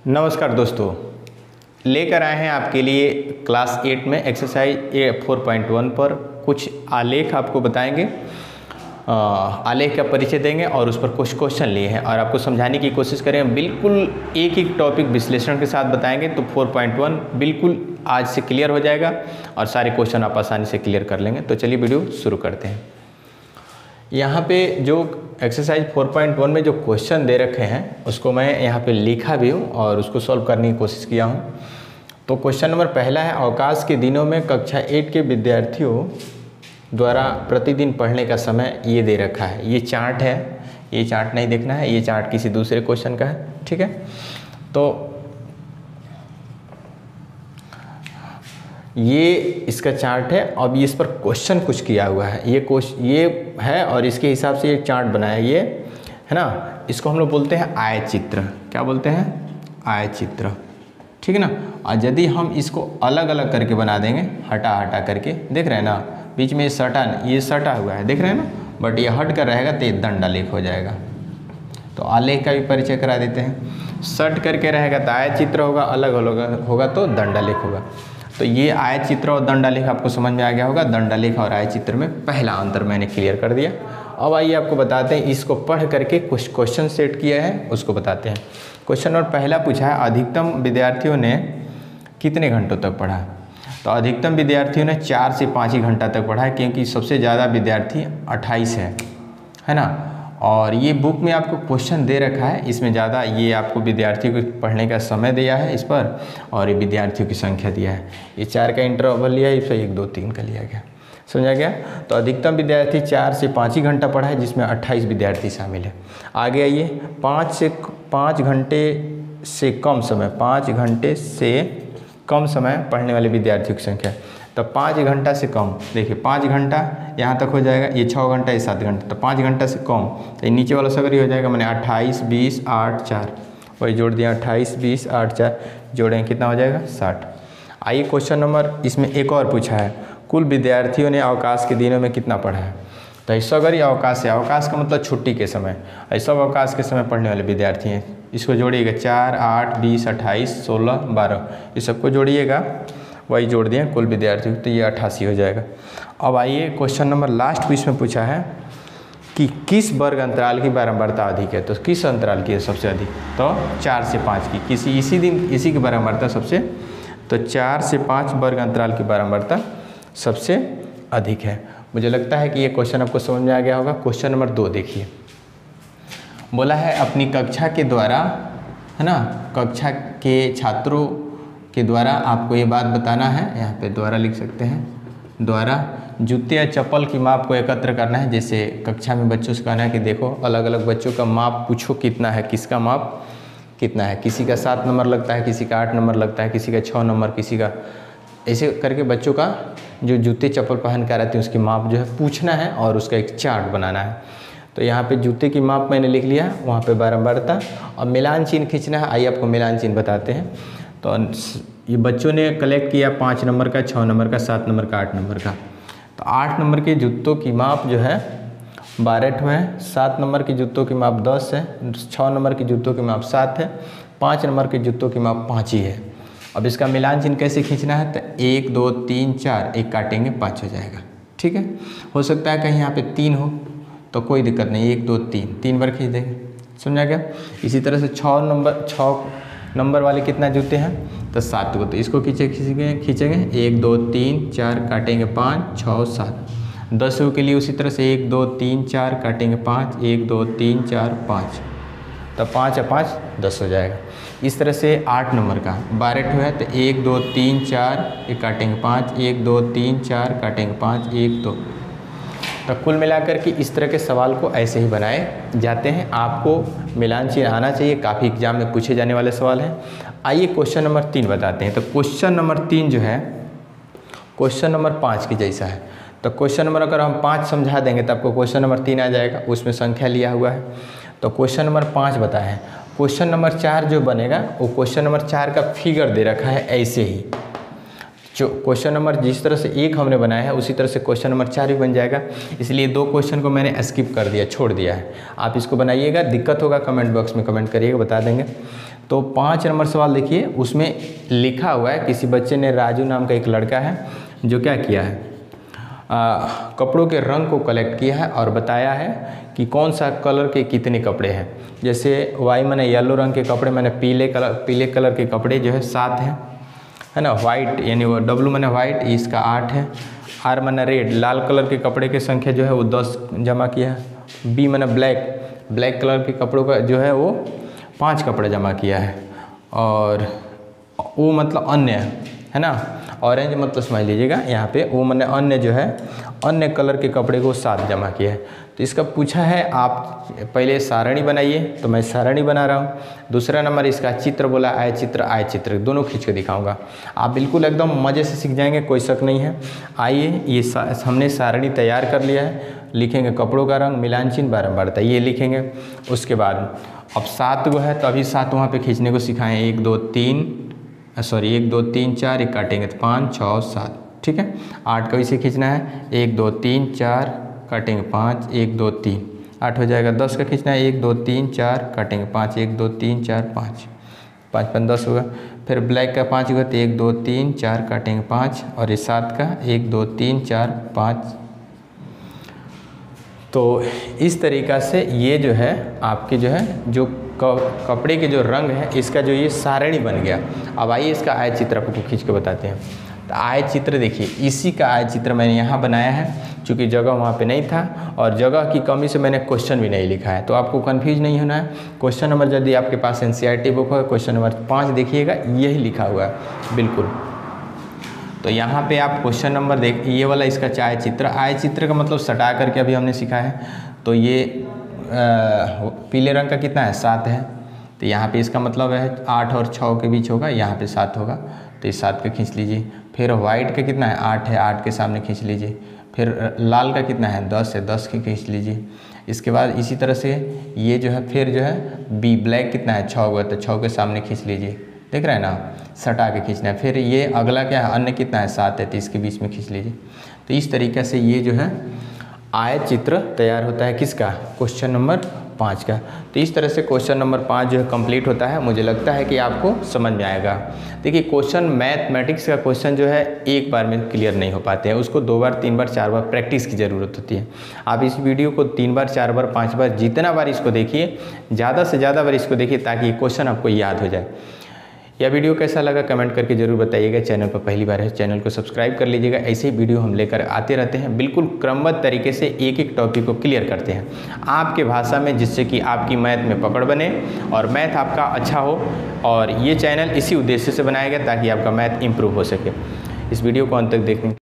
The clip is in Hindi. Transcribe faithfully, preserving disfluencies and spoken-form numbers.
नमस्कार दोस्तों, लेकर आए हैं आपके लिए क्लास एट में exercise A four point one पर कुछ आलेख आपको बताएंगे। आलेख का परिचय देंगे और उस पर कुछ क्वेश्चन लिए हैं और आपको समझाने की कोशिश करेंगे। बिल्कुल एक एक टॉपिक विश्लेषण के साथ बताएंगे तो फोर पॉइंट वन बिल्कुल आज से क्लियर हो जाएगा और सारे क्वेश्चन आप आसानी से क्लियर कर लेंगे। तो चलिए वीडियो शुरू करते हैं। यहाँ पे जो एक्सरसाइज फोर पॉइंट वन में जो क्वेश्चन दे रखे हैं उसको मैं यहाँ पे लिखा भी हूँ और उसको सॉल्व करने की कोशिश किया हूँ। तो क्वेश्चन नंबर पहला है, अवकाश के दिनों में कक्षा एट के विद्यार्थियों द्वारा प्रतिदिन पढ़ने का समय ये दे रखा है। ये चार्ट है, ये चार्ट नहीं देखना है, ये चार्ट किसी दूसरे क्वेश्चन का है, ठीक है। तो ये इसका चार्ट है। अब इस पर क्वेश्चन कुछ किया हुआ है, ये क्वेश्चन ये है और इसके हिसाब से ये चार्ट बनाया ये है ना। इसको हम लोग बोलते हैं आयत चित्र। क्या बोलते हैं? आयत चित्र, ठीक है ना। और यदि हम इसको अलग अलग करके बना देंगे, हटा हटा करके, देख रहे हैं ना, बीच में ये सटा ये सटा हुआ है, देख रहे हैं ना, बट ये हट कर रहेगा तो ये दंडालेख हो जाएगा। तो आलेख का भी परिचय करा देते हैं। सट करके रहेगा तो आयत चित्र होगा, अलग अलग होगा तो दंडालेख होगा। तो ये आयत चित्र और दंडालेख आपको समझ में आ गया होगा। दंडालेख और आयत चित्र में पहला अंतर मैंने क्लियर कर दिया। अब आइए आपको बताते हैं, इसको पढ़ करके कुछ क्वेश्चन सेट किया है उसको बताते हैं। क्वेश्चन नंबर पहला पूछा है, अधिकतम विद्यार्थियों ने कितने घंटों तक पढ़ा? तो अधिकतम विद्यार्थियों ने चार से पाँच ही घंटा तक पढ़ा है, क्योंकि सबसे ज़्यादा विद्यार्थी अट्ठाईस है है ना। और ये बुक में आपको क्वेश्चन दे रखा है, इसमें ज़्यादा ये आपको विद्यार्थियों को पढ़ने का समय दिया है इस पर, और ये विद्यार्थियों की संख्या दिया है। ये चार का इंटरवल लिया है, इस पर एक दो तीन का लिया गया, समझा गया। तो अधिकतम विद्यार्थी चार से पाँच ही घंटा पढ़ा है, जिसमें अट्ठाईस विद्यार्थी शामिल है। आगे आइए, पाँच से पाँच घंटे से कम समय पाँच घंटे से कम समय पढ़ने वाले विद्यार्थियों की संख्या। तो पाँच घंटा से कम, देखिए पाँच घंटा यहाँ तक हो जाएगा, ये छः घंटा ये सात घंटा, तो पाँच घंटा से कम तो ये नीचे वाला सगरी हो जाएगा। मैंने अट्ठाईस बीस आठ चार वही जोड़ दिया, अट्ठाईस बीस आठ चार जोड़ेंगे कितना हो जाएगा? साठ। आइए क्वेश्चन नंबर इसमें एक और पूछा है, कुल विद्यार्थियों ने अवकाश के दिनों में कितना पढ़ा है? तो ऐसा अगर ये अवकाश है, अवकाश का मतलब छुट्टी के समय, ऐसा अवकाश के समय पढ़ने वाले विद्यार्थी हैं, इसको जोड़िएगा, चार आठ बीस अट्ठाईस सोलह बारह, ये सबको जोड़िएगा, वही जोड़ दिए कुल विद्यार्थी, तो ये अट्ठासी हो जाएगा। अब आइए क्वेश्चन नंबर लास्ट इसमें पूछा है कि किस वर्ग अंतराल की बारंबारता अधिक है? तो किस अंतराल की है सबसे अधिक? तो चार से पाँच की, किसी इसी दिन इसी की बारंबारता सबसे, तो चार से पाँच वर्ग अंतराल की बारंबारता सबसे अधिक है। मुझे लगता है कि ये क्वेश्चन आपको समझ में आ गया होगा। क्वेश्चन नंबर दो देखिए, बोला है अपनी कक्षा के द्वारा, है ना, कक्षा के छात्रों के द्वारा आपको ये बात बताना है, यहाँ पे द्वारा लिख सकते हैं, द्वारा जूते या चप्पल की माप को एकत्र करना है। जैसे कक्षा में बच्चों से कहना है कि देखो अलग अलग बच्चों का माप पूछो कितना है, किसका माप कितना है, किसी का सात नंबर लगता है, किसी का आठ नंबर लगता है, किसी का छः नंबर, किसी का, ऐसे करके बच्चों का जो जूते चप्पल पहन कर आते हैं उसकी माप जो है पूछना है और उसका एक चार्ट बनाना है। तो यहाँ पे जूते की माप मैंने लिख लिया, वहाँ पे बारंबारता और मिलान चिन्ह खींचना है। आइए आपको मिलान चिन्ह बताते हैं। तो ये बच्चों ने कलेक्ट किया पाँच नंबर का, छः नंबर का, सात नंबर का, आठ नंबर का। तो आठ नंबर के जूतों की माप जो है बारह ठो है, सात नंबर के जूतों की माप दस है, छः नंबर के जूतों की माप सात है, पाँच नंबर के जूतों की माप पाँच ही है। अब इसका मिलान चिन्ह कैसे खींचना है? तो एक दो तीन चार, एक काटेंगे पाँच हो जाएगा, ठीक है। हो सकता है कहीं यहाँ पे तीन हो तो कोई दिक्कत नहीं, एक दो तीन तीन बार खींच देंगे, समझा गया। इसी तरह से छः नंबर छः नंबर वाले कितना जूते हैं? तो सात को, तो इसको खींचे खींचेंगे खींचेंगे एक दो तीन चार, काटेंगे पाँच छः सात। दस के लिए उसी तरह से एक दो तीन चार, काटेंगे पाँच, एक दो तीन चार पाँच, तो पाँच या पाँच दस हो जाएगा। इस तरह से आठ नंबर का बारह ठो है, तो एक दो तीन चार, एक काटेंगे पाँच, एक दो तीन चार, काटेंगे पाँच, एक दो। तो कुल मिलाकर के इस तरह के सवाल को ऐसे ही बनाए जाते हैं। आपको मिलान चिन्ह आना चाहिए, काफ़ी एग्जाम में पूछे जाने वाले सवाल हैं। आइए क्वेश्चन नंबर तीन बताते हैं। तो क्वेश्चन नंबर तीन जो है क्वेश्चन नंबर पाँच की जैसा है। तो क्वेश्चन नंबर अगर हम पाँच समझा देंगे तो आपको क्वेश्चन नंबर तीन आ जाएगा, उसमें संख्या लिया हुआ है। तो क्वेश्चन नंबर पाँच बताए हैं। क्वेश्चन नंबर चार जो बनेगा वो क्वेश्चन नंबर चार का फिगर दे रखा है ऐसे ही, जो क्वेश्चन नंबर जिस तरह से एक हमने बनाया है उसी तरह से क्वेश्चन नंबर चार भी बन जाएगा, इसलिए दो क्वेश्चन को मैंने स्किप कर दिया, छोड़ दिया है। आप इसको बनाइएगा, दिक्कत होगा कमेंट बॉक्स में कमेंट करिएगा, बता देंगे। तो पाँच नंबर सवाल देखिए, उसमें लिखा हुआ है किसी बच्चे ने, राजू नाम का एक लड़का है जो क्या किया है, आ, कपड़ों के रंग को कलेक्ट किया है और बताया है कि कौन सा कलर के कितने कपड़े हैं। जैसे वाई मैंने येलो रंग के कपड़े, मैंने पीले कलर पीले कलर के कपड़े जो है सात हैं, है ना। वाइट यानी वो डब्लू मैंने वाइट, इसका आठ है। आर मैंने रेड, लाल कलर के कपड़े की संख्या जो है वो दस जमा किया है। बी मैंने ब्लैक, ब्लैक कलर के कपड़ों का जो है वो पाँच कपड़े जमा किया है। और वो मतलब अन्य है ना, ऑरेंज मतलब समझ लीजिएगा यहाँ पे, वो मैंने अन्य जो है अन्य कलर के कपड़े को सात जमा किया है। तो इसका पूछा है आप पहले सारणी बनाइए, तो मैं सारणी बना रहा हूँ। दूसरा नंबर इसका चित्र बोला, आय चित्र आय चित्र दोनों खींच के दिखाऊंगा, आप बिल्कुल एकदम मज़े से सीख जाएंगे, कोई शक नहीं है। आइए, ये सा, हमने सारणी तैयार कर लिया है। लिखेंगे कपड़ों का रंग, मिलान चिन्ह बारंबारता, ये लिखेंगे। उसके बाद अब सात गो है तो अभी सात वहाँ पे खींचने को सिखाएं, एक दो तीन सॉरी एक दो तीन चार, एक काटेंगे तो पाँच छः सात, ठीक है। आठ का इसे खींचना है, एक दो तीन चार काटेंगे पाँच, एक दो तीन, आठ हो जाएगा। दस का खींचना है, एक दो तीन चार काटेंगे पाँच, एक दो तीन चार पाँच, पाँच पाँच दस होगा। फिर ब्लैक का पाँच होगा तो एक दो तीन चार काटेंगे पाँच, और ये सात का एक दो तीन चार पाँच। तो इस तरीक़ा से ये जो है आपके जो है जो कपड़े के जो रंग है इसका जो ये सारणी बन गया। अब आइए इसका आय चित्र आपको खींच के बताते हैं। तो आय चित्र देखिए, इसी का आय चित्र मैंने यहाँ बनाया है, क्योंकि जगह वहाँ पे नहीं था और जगह की कमी से मैंने क्वेश्चन भी नहीं लिखा है। तो आपको कंफ्यूज नहीं होना है। क्वेश्चन नंबर यदि आपके पास N C E R T book हो, क्वेश्चन नंबर पाँच देखिएगा, यही लिखा हुआ है बिल्कुल। तो यहाँ पे आप क्वेश्चन नंबर देख, ये वाला इसका आय चित्र, आय चित्र का मतलब सटा करके अभी हमने सीखा है। तो ये आ, पीले रंग का कितना है, सात है। तो यहाँ पे इसका मतलब है आठ और छः के बीच होगा, यहाँ पे सात होगा, तो इस सात का खींच लीजिए। फिर वाइट का कितना है, आठ है, आठ के सामने खींच लीजिए। फिर लाल का कितना है, दस है, दस के खींच लीजिए। इसके बाद इसी तरह से ये जो है फिर जो है बी ब्लैक कितना है, छः हुआ, तो छः के सामने खींच लीजिए, देख रहे हैं ना, सटा के खींचना है। फिर ये अगला क्या है, अन्य कितना है, सात है, तो इसके बीच में खींच लीजिए। तो इस तरीक़े से ये जो है आय चित्र तैयार होता है, किसका, क्वेश्चन नंबर पाँच का। तो इस तरह से क्वेश्चन नंबर पाँच जो है कंप्लीट होता है। मुझे लगता है कि आपको समझ में आएगा। देखिए, क्वेश्चन मैथमेटिक्स का क्वेश्चन जो है एक बार में क्लियर नहीं हो पाते हैं, उसको दो बार तीन बार चार बार प्रैक्टिस की ज़रूरत होती है। आप इस वीडियो को तीन बार चार बार पाँच बार जितना बार इसको देखिए, ज़्यादा से ज़्यादा बार इसको देखिए, ताकि क्वेश्चन आपको याद हो जाए। यह वीडियो कैसा लगा कमेंट करके जरूर बताइएगा। चैनल पर पहली बार है, चैनल को सब्सक्राइब कर लीजिएगा। ऐसे ही वीडियो हम लेकर आते रहते हैं, बिल्कुल क्रमबद्ध तरीके से एक एक टॉपिक को क्लियर करते हैं आपके भाषा में, जिससे कि आपकी मैथ में पकड़ बने और मैथ आपका अच्छा हो। और ये चैनल इसी उद्देश्य से बनाया गया ताकि आपका मैथ इंप्रूव हो सके। इस वीडियो को अंत तक देखने